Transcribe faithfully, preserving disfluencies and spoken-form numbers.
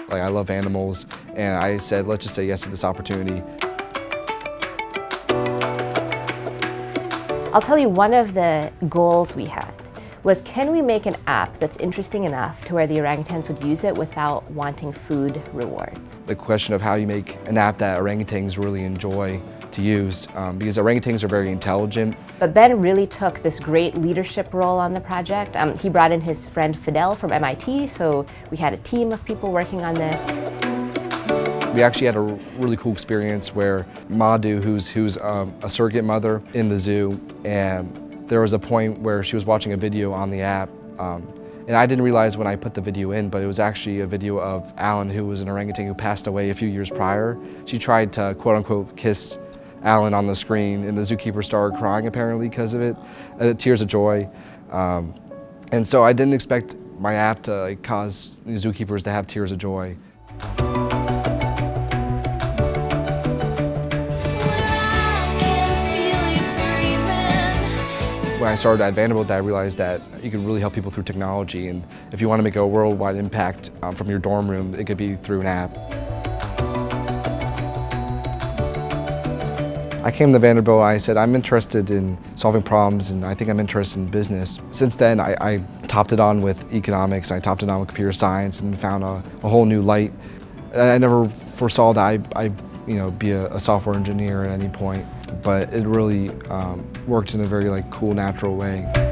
Like, I love animals, and I said, let's just say yes to this opportunity. I'll tell you, one of the goals we had was, can we make an app that's interesting enough to where the orangutans would use it without wanting food rewards? The question of how you make an app that orangutans really enjoy to use, um, because orangutans are very intelligent. But Ben really took this great leadership role on the project. Um, he brought in his friend Fidel from M I T, so we had a team of people working on this. We actually had a really cool experience where Madhu, who's, who's um, a surrogate mother in the zoo, and there was a point where she was watching a video on the app, um, and I didn't realize when I put the video in, but it was actually a video of Alan, who was an orangutan who passed away a few years prior. She tried to quote-unquote kiss Alan on the screen, and the zookeeper started crying apparently because of it, uh, tears of joy. Um, and so I didn't expect my app to like, cause zookeepers to have tears of joy. When I started at Vanderbilt, I realized that you could really help people through technology, and if you want to make a worldwide impact um, from your dorm room, it could be through an app. I came to Vanderbilt and I said, I'm interested in solving problems, and I think I'm interested in business. Since then, I, I topped it on with economics, I topped it on with computer science, and found a, a whole new light. I never foresaw that I, I you know, be a, a software engineer at any point, but it really um, worked in a very like cool, natural way.